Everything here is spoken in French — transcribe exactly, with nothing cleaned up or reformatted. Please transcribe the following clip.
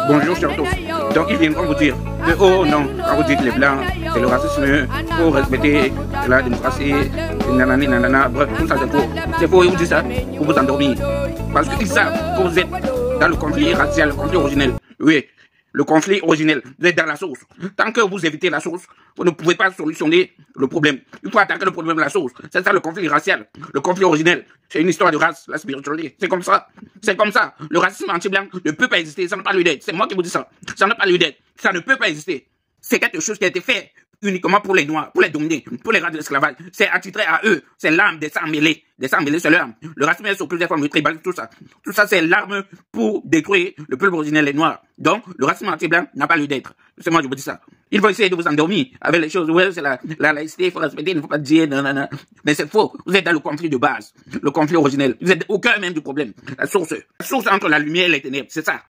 Bonjour chers tous. Donc ils viendront vous dire que oh non, quand vous dites les blancs, c'est le racisme, faut respecter la démocratie, nanani nanana, bref, tout ça c'est faux. C'est faux, ils vous disent ça pour vous endormir. Parce qu'ils savent que vous êtes dans le conflit racial, le conflit originel. Oui, le conflit originel, vous êtes dans la source. Tant que vous évitez la source, vous ne pouvez pas solutionner le problème. Il faut attaquer le problème de la source. C'est ça le conflit racial, le conflit originel. C'est une histoire de race, la spiritualité. C'est comme ça. C'est comme ça. Le racisme anti-blanc ne peut pas exister. Ça n'a pas lieu d'être. C'est moi qui vous dis ça. Ça n'a pas lieu d'être. Ça ne peut pas exister. C'est quelque chose qui a été fait uniquement pour les Noirs, pour les dominer, pour les rats de l'esclavage. C'est attitré à eux. C'est l'arme des sangs mêlés. Des sangs mêlés, c'est l'arme. Le racisme est sur plusieurs formes, le tribalisme, tout ça. Tout ça, c'est l'arme pour détruire le peuple originel, les Noirs. Donc, le racisme anti-blanc n'a pas lieu d'être. C'est moi qui vous dis ça. Ils vont essayer de vous endormir avec les choses. Ouais, c'est la, la laïcité, il faut respecter, il ne faut pas dire, non, non, non. Mais c'est faux. Vous êtes dans le conflit de base. Le conflit originel. Vous êtes au cœur même du problème. La source. La source entre la lumière et les ténèbres. C'est ça.